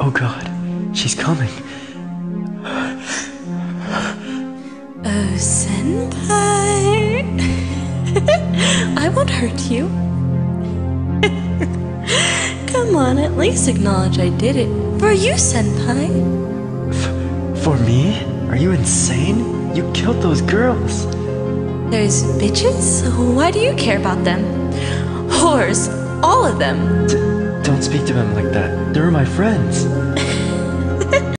Oh god, she's coming. Oh, senpai. I won't hurt you. Come on, at least acknowledge I did it. For you, senpai. For me? Are you insane? You killed those girls. There's bitches? Why do you care about them? Whores. All of them. Don't speak to them like that. They were my friends.